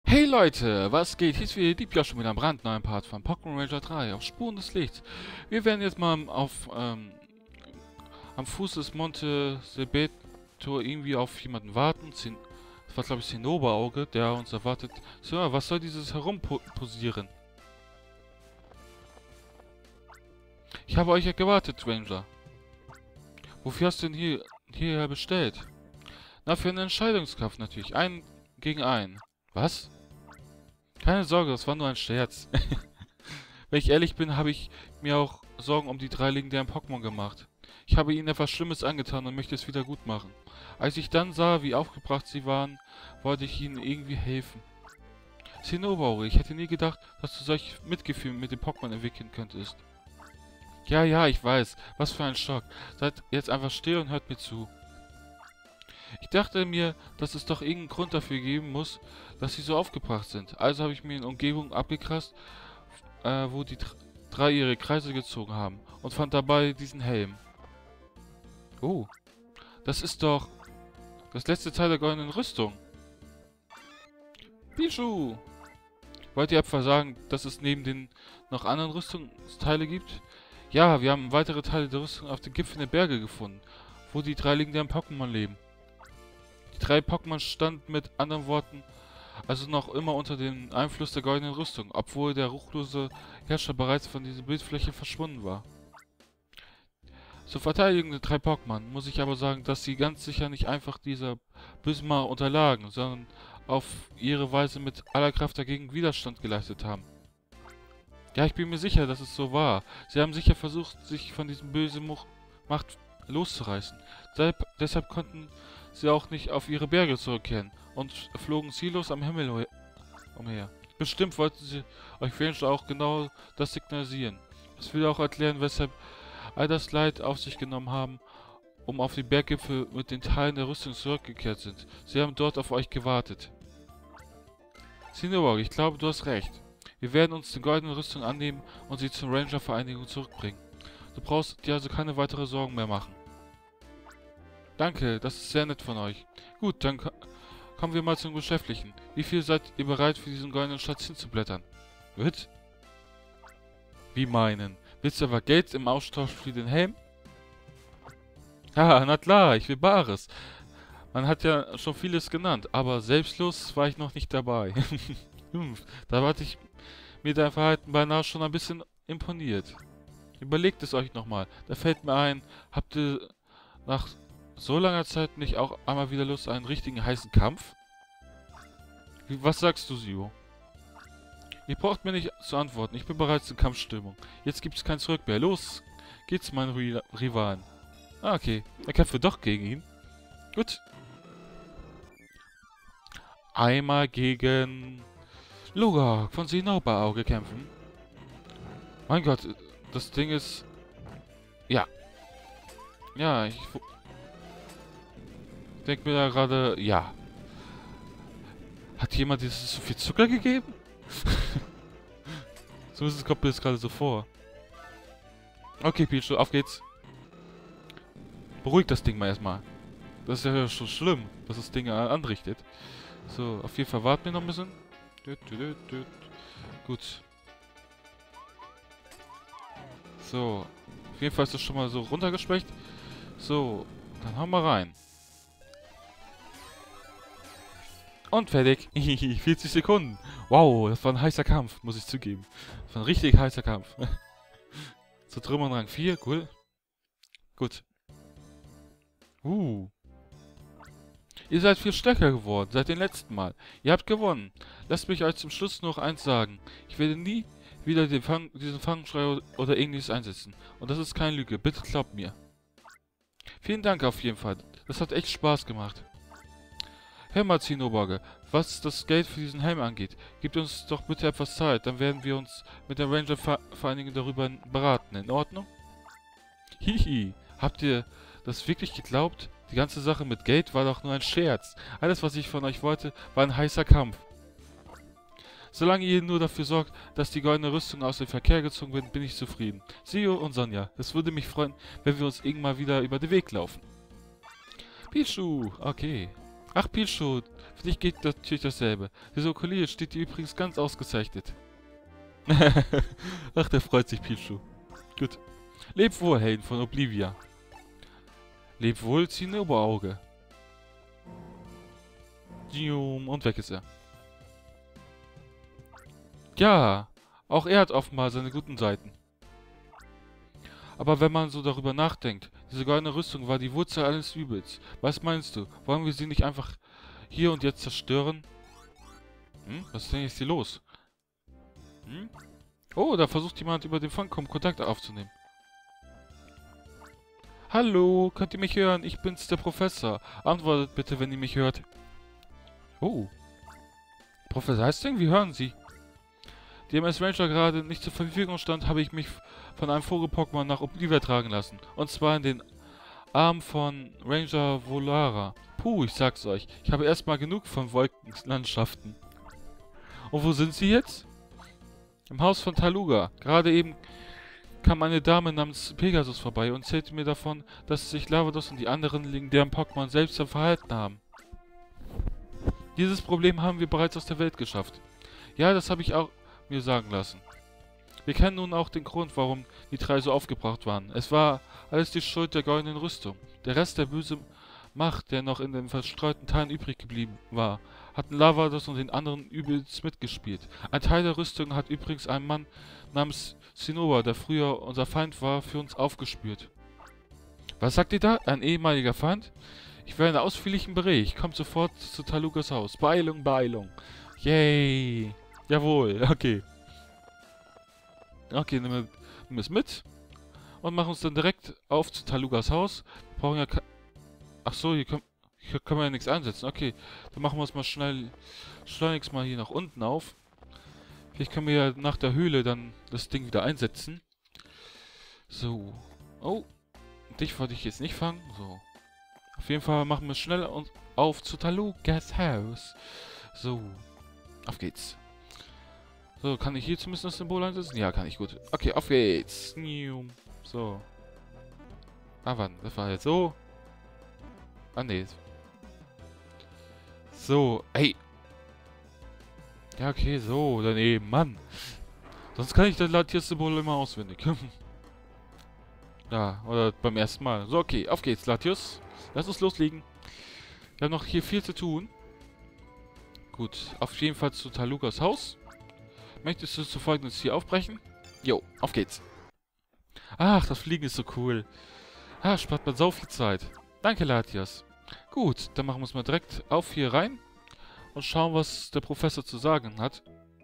Hey Leute, was geht? Hier ist wieder Deep Josh mit einem brandneuen Part von Pokémon Ranger 3 auf Spuren des Lichts. Wir werden jetzt mal am Fuß des Monte Sebeto irgendwie auf jemanden warten. Das war glaube ich Zinnoberauge, der uns erwartet. So, was soll dieses Herumposieren? Ich habe euch ja gewartet, Ranger. Wofür hast du denn hierher bestellt? Na, für einen Entscheidungskampf natürlich. Einen gegen einen. Was? Keine Sorge, das war nur ein Scherz. Wenn ich ehrlich bin, habe ich mir auch Sorgen um die drei legendären Pokémon gemacht. Ich habe ihnen etwas Schlimmes angetan und möchte es wieder gut machen. Als ich dann sah, wie aufgebracht sie waren, wollte ich ihnen irgendwie helfen. Zinnober, ich hätte nie gedacht, dass du solch Mitgefühl mit dem Pokémon entwickeln könntest. Ja, ja, ich weiß. Was für ein Schock. Seid jetzt einfach still und hört mir zu. Ich dachte mir, dass es doch irgendeinen Grund dafür geben muss, dass sie so aufgebracht sind. Also habe ich mir eine Umgebung abgegrast, wo die drei ihre Kreise gezogen haben und fand dabei diesen Helm. Oh, das ist doch das letzte Teil der goldenen Rüstung. Pichu! Wollt ihr etwa sagen, dass es neben den noch anderen Rüstungsteile gibt? Ja, wir haben weitere Teile der Rüstung auf den Gipfeln der Berge gefunden, wo die drei legendären Pokémon leben. Die drei Pokémon standen mit anderen Worten also noch immer unter dem Einfluss der goldenen Rüstung, obwohl der ruchlose Herrscher bereits von dieser Bildfläche verschwunden war. Zur Verteidigung der drei Pokémon muss ich aber sagen, dass sie ganz sicher nicht einfach dieser Bösma unterlagen, sondern auf ihre Weise mit aller Kraft dagegen Widerstand geleistet haben. Ja, ich bin mir sicher, dass es so war. Sie haben sicher versucht, sich von diesem bösen Macht loszureißen. Deshalb konnten sie auch nicht auf ihre Berge zurückkehren und flogen ziellos am Himmel umher. Bestimmt wollten sie euch Ranger auch genau das signalisieren. Das will auch erklären, weshalb all das Leid auf sich genommen haben, um auf die Berggipfel mit den Teilen der Rüstung zurückgekehrt sind. Sie haben dort auf euch gewartet. Cineborg, ich glaube, du hast recht. Wir werden uns die goldene Rüstung annehmen und sie zur Ranger-Vereinigung zurückbringen. Du brauchst dir also keine weitere Sorgen mehr machen. Danke, das ist sehr nett von euch. Gut, dann kommen wir mal zum Geschäftlichen. Wie viel seid ihr bereit für diesen goldenen Schatz hinzublättern? Wird? Wie meinen? Willst du aber Geld im Austausch für den Helm? Ja, na klar, ich will Bares. Man hat ja schon vieles genannt, aber selbstlos war ich noch nicht dabei. Da warte ich mir dein Verhalten beinahe schon ein bisschen imponiert. Überlegt es euch nochmal. Da fällt mir ein, habt ihr nach so langer Zeit nicht auch einmal wieder Lust auf einen richtigen heißen Kampf? Was sagst du, Sio? Ihr braucht mir nicht zu antworten. Ich bin bereits in Kampfstimmung. Jetzt gibt es kein Zurück mehr. Los geht's, mein Rivalen. Ah, okay. Er kämpft doch gegen ihn. Gut. Einmal gegen Lugok von Zinnoberauge kämpfen. Mein Gott, das Ding ist... Ja. Ja, ich denke mir da gerade... Ja. Hat jemand dieses so viel Zucker gegeben? Zumindest kommt mir das gerade so vor. Okay, Pichu, auf geht's. Beruhigt das Ding mal erstmal. Das ist ja schon schlimm, dass das Ding anrichtet. So, auf jeden Fall warten wir noch ein bisschen. Gut. So. Auf jeden Fall ist das schon mal so runtergeschwächt. So, dann hauen wir rein. Und fertig. 40 Sekunden. Wow, das war ein heißer Kampf, muss ich zugeben. Das war ein richtig heißer Kampf. Zu Trümmern Rang 4, cool. Gut. Ihr seid viel stärker geworden, seit dem letzten Mal. Ihr habt gewonnen. Lasst mich euch zum Schluss noch eins sagen. Ich werde nie wieder diesen Fangschrei oder ähnliches einsetzen. Und das ist keine Lüge, bitte glaubt mir. Vielen Dank auf jeden Fall. Das hat echt Spaß gemacht. Hör mal, Zinnoberauge, was das Geld für diesen Helm angeht, gebt uns doch bitte etwas Zeit, dann werden wir uns mit der Ranger-Vereinigung darüber beraten. In Ordnung? Hihi, habt ihr das wirklich geglaubt? Die ganze Sache mit Geld war doch nur ein Scherz. Alles, was ich von euch wollte, war ein heißer Kampf. Solange ihr nur dafür sorgt, dass die goldene Rüstung aus dem Verkehr gezogen wird, bin ich zufrieden. Sio und Sonja, es würde mich freuen, wenn wir uns irgendwann mal wieder über den Weg laufen. Pichu, okay. Ach, Pichu, Für dich geht natürlich dasselbe. Diese Ukulele steht dir übrigens ganz ausgezeichnet. Ach, der freut sich, Pichu. Gut. Leb wohl, Helden von Oblivia. Leb wohl, zieh ein Oberauge. Und weg ist er. Ja, auch er hat offenbar seine guten Seiten. Aber wenn man so darüber nachdenkt, diese goldene Rüstung war die Wurzel alles Übels. Was meinst du? Wollen wir sie nicht einfach hier und jetzt zerstören? Was ist denn jetzt hier los? Oh, da versucht jemand über den Funkcom Kontakt aufzunehmen. Hallo, könnt ihr mich hören? Ich bin's, der Professor. Antwortet bitte, wenn ihr mich hört. Oh. Professor Hastings, wie hören Sie? Die MS Ranger gerade nicht zur Verfügung stand, habe ich mich von einem Vogel-Pokémon nach Oblivia tragen lassen. Und zwar in den Arm von Ranger Volara. Puh, ich sag's euch. Ich habe erstmal genug von Wolkenlandschaften. Und wo sind Sie jetzt? Im Haus von Taluga. Gerade eben kam eine Dame namens Pegasus vorbei und erzählte mir davon, dass sich Lavados und die anderen legendären Pokémon selbst verhalten haben. Dieses Problem haben wir bereits aus der Welt geschafft. Ja, das habe ich auch mir sagen lassen. Wir kennen nun auch den Grund, warum die drei so aufgebracht waren. Es war alles die Schuld der goldenen Rüstung. Der Rest der bösen Macht, der noch in den verstreuten Teilen übrig geblieben war, hatten Lavados und den anderen übelst mitgespielt. Ein Teil der Rüstung hat übrigens ein Mann namens Zinnober, der früher unser Feind war, für uns aufgespürt. Was sagt ihr da? Ein ehemaliger Feind? Ich will einen ausführlichen Bericht. Kommt sofort zu Talugas Haus. Beeilung, Beeilung. Yay. Jawohl, okay. Okay, nehmen wir es mit. Und machen uns dann direkt auf zu Talugas Haus. Wir brauchen ja Achso, hier können wir ja nichts einsetzen. Okay, dann machen wir es mal schleunigst mal hier nach unten auf. Vielleicht können wir ja nach der Höhle dann das Ding wieder einsetzen. So. Oh. Dich wollte ich jetzt nicht fangen. So. Auf jeden Fall machen wir es schnell und auf zu Talugas Haus. So. Auf geht's. So, kann ich hier zumindest das Symbol einsetzen? Ja, kann ich, gut. Okay, auf geht's. So. Ah, wann? Das war jetzt so. Ah, nee. So, ey. Ja, okay, so, daneben, Mann. Sonst kann ich das Latios-Symbol immer auswendig. Ja, oder beim ersten Mal. So, okay, auf geht's, Latios. Lass uns loslegen. Wir haben noch hier viel zu tun. Gut, auf jeden Fall zu Talugas Haus. Möchtest du zu folgendes hier aufbrechen? Jo, auf geht's. Ach, das Fliegen ist so cool. Ah, spart man so viel Zeit. Danke, Latios. Gut, dann machen wir es mal direkt auf hier rein und schauen, was der Professor zu sagen hat.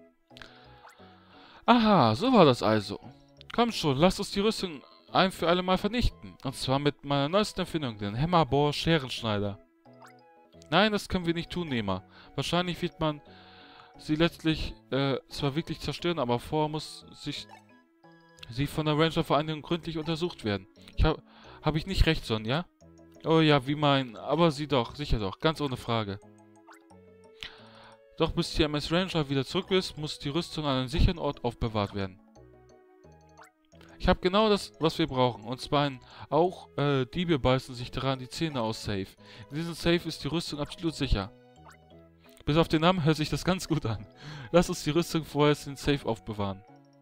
Aha, so war das also. Komm schon, lasst uns die Rüstung ein für alle Mal vernichten. Und zwar mit meiner neuesten Erfindung, den Hämmerbohr-Scherenschneider. Nein, das können wir nicht tun, Nehmer. Wahrscheinlich wird man sie letztlich zwar wirklich zerstören, aber vorher muss sie von der Ranger-Vereinigung gründlich untersucht werden. Hab ich nicht recht, Sonja? Oh ja, wie mein, aber sie doch, sicher doch, ganz ohne Frage. Doch bis die MS Ranger wieder zurück ist, muss die Rüstung an einem sicheren Ort aufbewahrt werden. Ich habe genau das, was wir brauchen, und zwar auch Diebe beißen sich daran die Zähne aus Safe. In diesem Safe ist die Rüstung absolut sicher. Bis auf den Namen hört sich das ganz gut an. Lass uns die Rüstung vorerst in den Safe aufbewahren.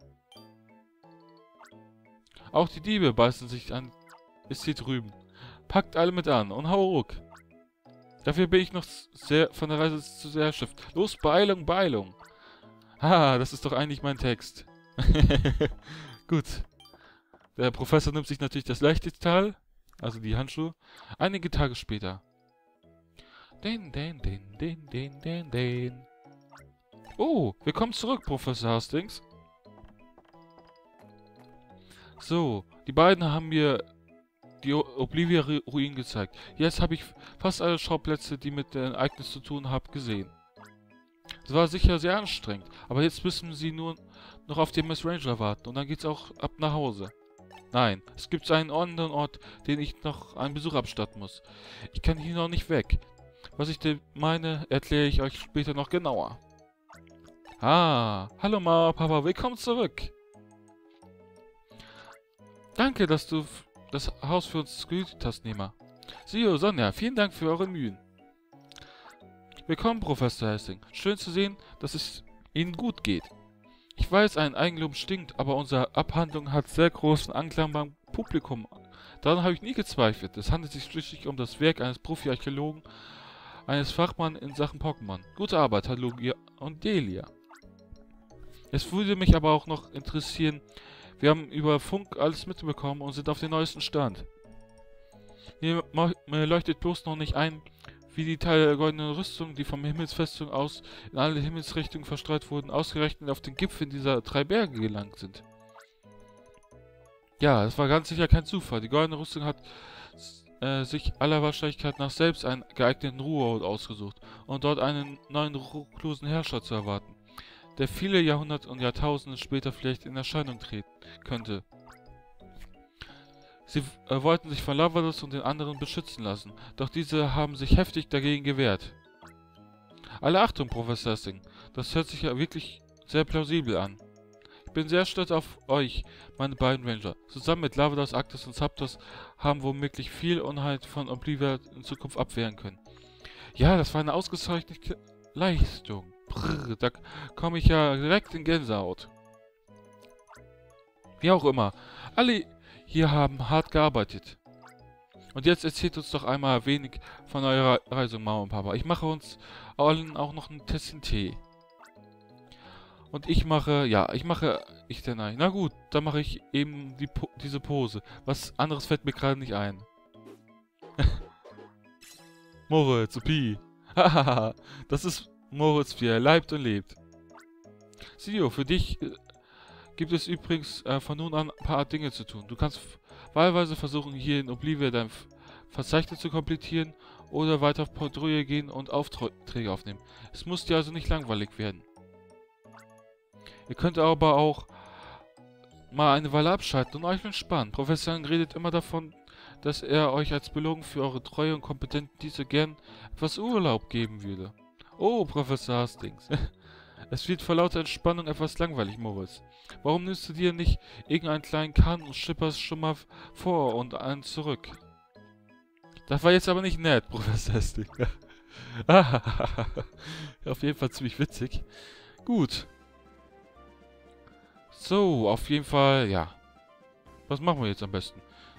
Auch die Diebe beißen sich an, ist hier drüben. Packt alle mit an und hau ruck. Dafür bin ich noch von der Reise zu sehr erschöpft. Los, Beeilung, Beeilung. Haha, das ist doch eigentlich mein Text. Gut. Der Professor nimmt sich natürlich das leichte Teil, also die Handschuhe, einige Tage später. Oh, willkommen zurück, Professor Hastings. So, die beiden haben mir die Oblivia-Ruinen gezeigt. Jetzt habe ich fast alle Schauplätze, die mit dem Ereignis zu tun haben, gesehen. Es war sicher sehr anstrengend, aber jetzt müssen sie nur noch auf den MS Ranger warten und dann geht's auch ab nach Hause. Nein, es gibt einen anderen Ort, den ich noch einen Besuch abstatten muss. Ich kann hier noch nicht weg. Was ich meine, erkläre ich euch später noch genauer. Ah, hallo Mama, Papa, willkommen zurück. Danke, dass du das Haus für uns gehütet hast, Nehmer. Sio, Sonja, vielen Dank für eure Mühen. Willkommen, Professor Hastings. Schön zu sehen, dass es Ihnen gut geht. Ich weiß, ein Eigenlob stinkt, aber unsere Abhandlung hat sehr großen Anklang beim Publikum. Daran habe ich nie gezweifelt. Es handelt sich schließlich um das Werk eines Profi-Archäologen, eines Fachmanns in Sachen Pokémon. Gute Arbeit, Herr Logia und Delia. Es würde mich aber auch noch interessieren, wir haben über Funk alles mitbekommen und sind auf dem neuesten Stand. Mir leuchtet bloß noch nicht ein, wie die Teile der goldenen Rüstung, die vom Himmelsfestung aus in alle Himmelsrichtungen verstreut wurden, ausgerechnet auf den Gipfeln dieser 3 Berge gelangt sind. Ja, das war ganz sicher kein Zufall. Die goldene Rüstung hat sich aller Wahrscheinlichkeit nach selbst einen geeigneten Ruheort ausgesucht und dort einen neuen ruchlosen Herrscher zu erwarten, der viele Jahrhunderte und Jahrtausende später vielleicht in Erscheinung treten könnte. Sie wollten sich von Lavados und den anderen beschützen lassen, doch diese haben sich heftig dagegen gewehrt. Alle Achtung, Professor Hastings, das hört sich ja wirklich sehr plausibel an. Ich bin sehr stolz auf euch, meine beiden Ranger. Zusammen mit Lavados, Arctos und Zapdos haben womöglich viel Unheil von Oblivia in Zukunft abwehren können. Ja, das war eine ausgezeichnete Leistung. Brrr, da komme ich ja direkt in Gänsehaut. Wie auch immer, alle hier haben hart gearbeitet. Und jetzt erzählt uns doch einmal wenig von eurer Reise, Mama und Papa. Ich mache uns allen auch noch ein Tässchen Tee. Und na gut, dann mache ich eben diese Pose. Was anderes fällt mir gerade nicht ein. Moritz, Pi. Hahaha, das ist Moritz, wie er leibt und lebt. Sio, für dich gibt es übrigens von nun an ein paar Dinge zu tun. Du kannst wahlweise versuchen, hier in Oblivia dein Verzeichnis zu komplettieren oder weiter auf Patrouille gehen und Aufträge aufnehmen. Es muss dir also nicht langweilig werden. Ihr könnt aber auch mal eine Weile abschalten und euch entspannen. Professor Young redet immer davon, dass er euch als Belohnung für eure Treue und kompetenten Dienste gern etwas Urlaub geben würde. Oh, Professor Hastings. Es wird vor lauter Entspannung etwas langweilig, Moritz. Warum nimmst du dir nicht irgendeinen kleinen Kahn und schipperst schon mal vor und einen zurück? Das war jetzt aber nicht nett, Professor Hastings. Auf jeden Fall ziemlich witzig. Gut. So, auf jeden Fall, ja. Was machen wir jetzt am besten?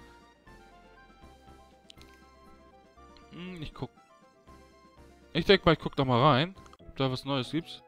Ich denke mal, ich guck da mal rein, ob da was Neues gibt.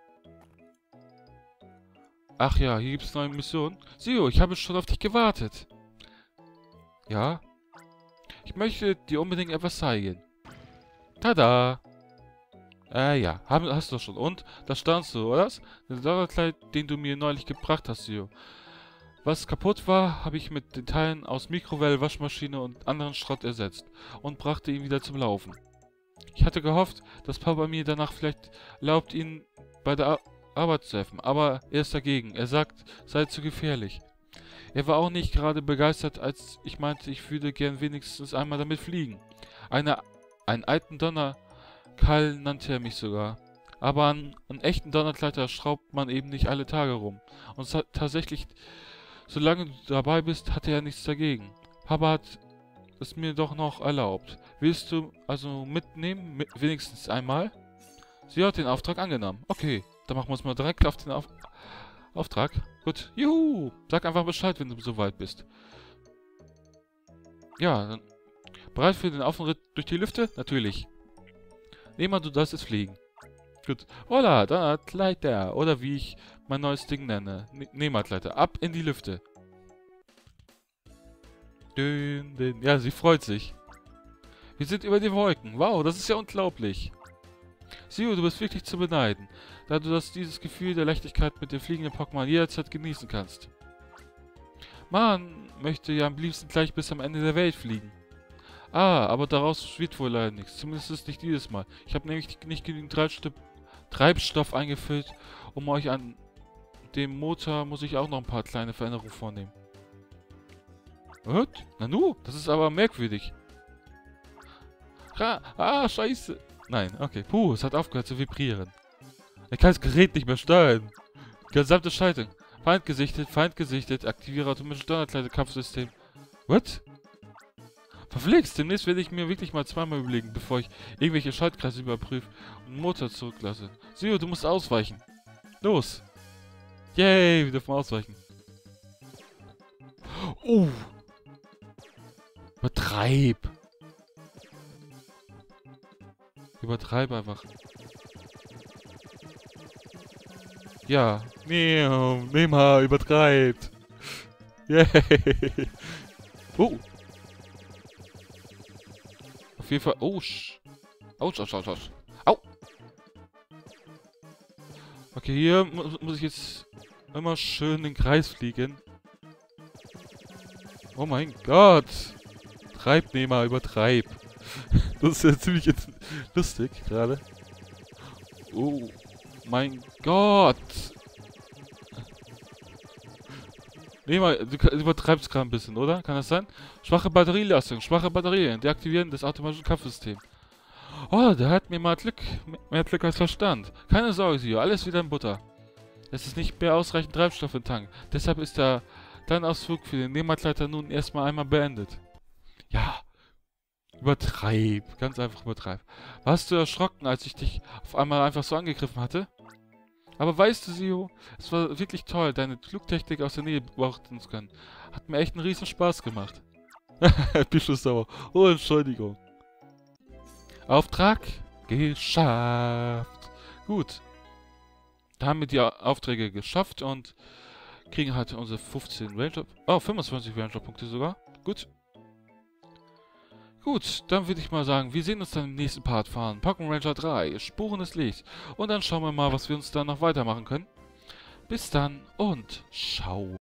Ach ja, hier gibt es neue Missionen. Sio, ich habe schon auf dich gewartet. Ja? Ich möchte dir unbedingt etwas zeigen. Tada! Ja, hast du schon. Und? Da standst du, oder? Der Donnerkleid, den du mir neulich gebracht hast, Sio. Was kaputt war, habe ich mit den Teilen aus Mikrowelle, Waschmaschine und anderen Schrott ersetzt und brachte ihn wieder zum Laufen. Ich hatte gehofft, dass Papa mir danach vielleicht erlaubt, ihn bei der Arbeit zu helfen, aber er ist dagegen. Er sagt, sei zu gefährlich. Er war auch nicht gerade begeistert, als ich meinte, ich würde gern wenigstens einmal damit fliegen. Einen alten Donnerkeil nannte er mich sogar. Aber an echten Donnerkleider schraubt man eben nicht alle Tage rum. Und tatsächlich, solange du dabei bist, hatte er nichts dagegen. Papa hat es mir doch noch erlaubt. Willst du also mitnehmen? Wenigstens einmal? Sie hat den Auftrag angenommen. Okay, dann machen wir uns mal direkt auf den Auftrag. Gut, juhu! Sag einfach Bescheid, wenn du soweit bist. Ja, dann bereit für den Auftritt durch die Lüfte? Natürlich. Nehmen wir, du darfst jetzt fliegen. Gut. Hola, Donnerkleider. Oder wie ich mein neues Ding nenne. Nehmerkleider. Ab in die Lüfte. Ja, sie freut sich. Wir sind über die Wolken. Wow, das ist ja unglaublich. Sio, du bist wirklich zu beneiden, da du dieses Gefühl der Leichtigkeit mit dem fliegenden Pokémon jederzeit genießen kannst. Man möchte ja am liebsten gleich bis am Ende der Welt fliegen. Ah, aber daraus wird wohl leider nichts. Zumindest nicht dieses Mal. Ich habe nämlich nicht genügend Treibstoff eingefüllt, um euch an dem Motor muss ich auch noch ein paar kleine Veränderungen vornehmen. Was? Nanu? Das ist aber merkwürdig. Scheiße. Nein, okay. Puh, es hat aufgehört zu vibrieren. Ich kann das Gerät nicht mehr steuern. Gesamte Schaltung. Feind gesichtet. Aktiviere automatisches Donnerkleider-Kampfsystem. What? Verflixt, demnächst werde ich mir wirklich mal zweimal überlegen, bevor ich irgendwelche Schaltkreise überprüfe und einen Motor zurücklasse. Sio, du musst ausweichen. Los. Yay, wir dürfen ausweichen. Übertreib. Übertreib einfach. Ja. Nee, mal, übertreibt. Yay. Oh. Auf jeden Fall. Oh, Autsch, autsch, autsch, autsch. Au. Okay, hier muss ich jetzt immer schön den Kreis fliegen. Oh mein Gott. Treib, Nehmer, übertreib. Das ist ja ziemlich lustig gerade. Oh mein Gott. Nehmer, du übertreibst gerade ein bisschen, oder? Kann das sein? Schwache Batterieleistung, schwache Batterien, deaktivieren des automatischen Kampfsystems. Oh, der hat mir mal Glück. Mehr Glück als Verstand. Keine Sorge, Sio, alles wieder in Butter. Es ist nicht mehr ausreichend Treibstoff im Tank. Deshalb ist der Ausflug für den Nehmergleiter nun erstmal einmal beendet. Ja, übertreib. Ganz einfach übertreib. Warst du erschrocken, als ich dich auf einmal einfach so angegriffen hatte? Aber weißt du, Sio, es war wirklich toll, deine Flugtechnik aus der Nähe beobachten zu können. Hat mir echt einen riesen Spaß gemacht. Bischofssauer. Oh, Entschuldigung. Auftrag geschafft. Gut. Da haben wir die Aufträge geschafft und kriegen halt unsere 15 Ranger... Oh, 25 Ranger-Punkte sogar. Gut. Gut, dann würde ich mal sagen, wir sehen uns dann im nächsten Part von Pokémon Ranger 3, Spuren des Lichts. Und dann schauen wir mal, was wir uns da noch weitermachen können. Bis dann und ciao.